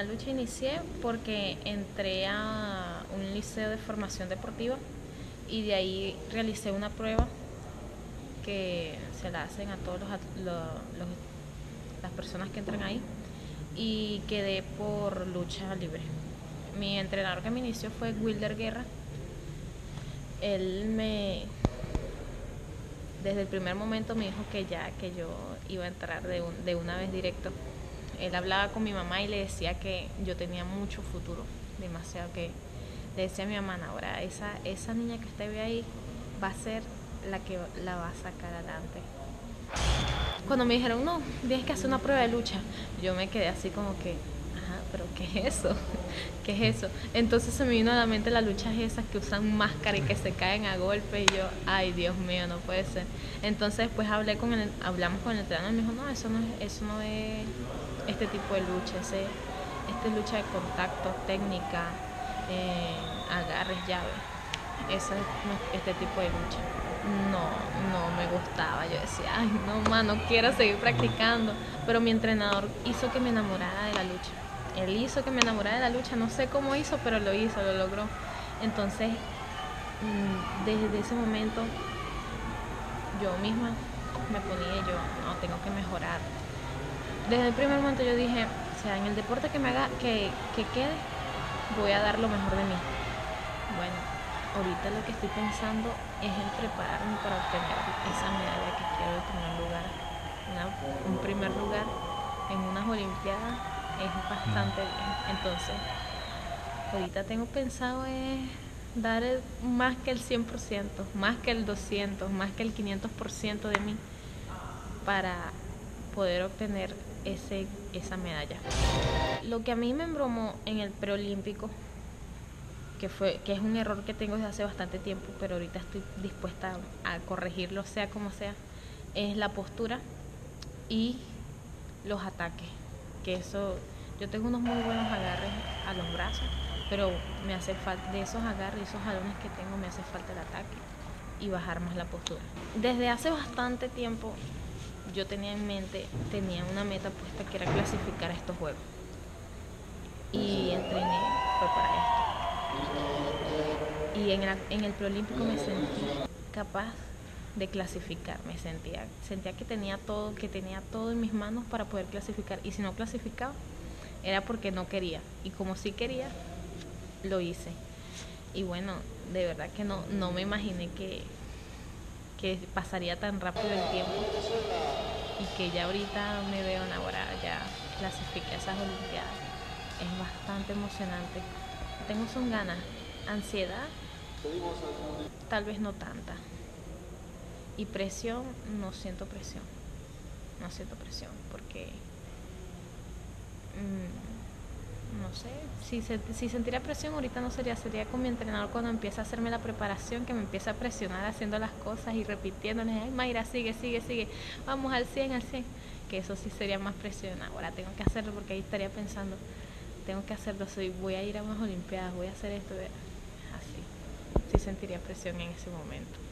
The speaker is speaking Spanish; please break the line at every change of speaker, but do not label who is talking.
la lucha inicié porque entré a un liceo de formación deportiva y de ahí realicé una prueba que se la hacen a todos las personas que entran ahí y quedé por lucha libre. Mi entrenador que me inició fue Wilder Guerra. Él me desde el primer momento me dijo que yo iba a entrar de una vez directo. Él hablaba con mi mamá y le decía que yo tenía mucho futuro, demasiado, que le decía a mi mamá, ahora esa niña que usted ve ahí va a ser la que la va a sacar adelante. Cuando me dijeron, no, tienes que hacer una prueba de lucha, yo me quedé así como que, ajá, pero ¿qué es eso? ¿Qué es eso? Entonces se me vino a la mente las luchas esas que usan máscara y que se caen a golpe y yo, ay Dios mío, no puede ser. Entonces después hablamos con el entrenador y me dijo, no, eso no es este tipo de lucha, este es lucha de contacto, técnica, agarres, llaves. Eso es este tipo de lucha. No me gustaba. Yo decía, ay, no, no quiero seguir practicando. Pero mi entrenador hizo que me enamorara de la lucha. Él hizo que me enamorara de la lucha. No sé cómo hizo, pero lo hizo, lo logró. Entonces, desde ese momento, yo misma me ponía y yo, no, tengo que mejorar. Desde el primer momento yo dije, o sea, en el deporte que me haga, que quede, voy a dar lo mejor de mí. Bueno, ahorita lo que estoy pensando es en prepararme para obtener esa medalla que quiero de primer lugar. Un primer lugar en unas olimpiadas es bastante bien. Entonces, ahorita tengo pensado es dar más que el 100%, más que el 200%, más que el 500% de mí para poder obtener esa medalla. Lo que a mí me embromó en el preolímpico, que es un error que tengo desde hace bastante tiempo, pero ahorita estoy dispuesta a corregirlo sea como sea, es la postura y los ataques. Que eso, yo tengo unos muy buenos agarres a los brazos, pero me hace falta de esos agarres y esos jalones que tengo, me hace falta el ataque y bajar más la postura. Desde hace bastante tiempo yo tenía una meta puesta que era clasificar a estos juegos y entrené fue para esto. Y en el preolímpico me sentí capaz de clasificar, sentía que tenía todo en mis manos para poder clasificar, y si no clasificaba era porque no quería, y como sí quería, lo hice. Y bueno, de verdad que no me imaginé que pasaría tan rápido el tiempo y que ya ahorita me veo enamorada, ya clasifiqué a esas olimpiadas. Es bastante emocionante. Son ganas, ansiedad, tal vez no tanta. Y presión, no siento presión porque no sé, si sentiría presión ahorita no sería con mi entrenador cuando empieza a hacerme la preparación, que me empieza a presionar haciendo las cosas y repitiéndole, ay Mayra, sigue, vamos al 100, que eso sí sería más presión. Ahora tengo que hacerlo porque ahí estaría pensando, tengo que hacerlo, voy a ir a unas olimpiadas, voy a hacer esto, así, sí sentiría presión en ese momento.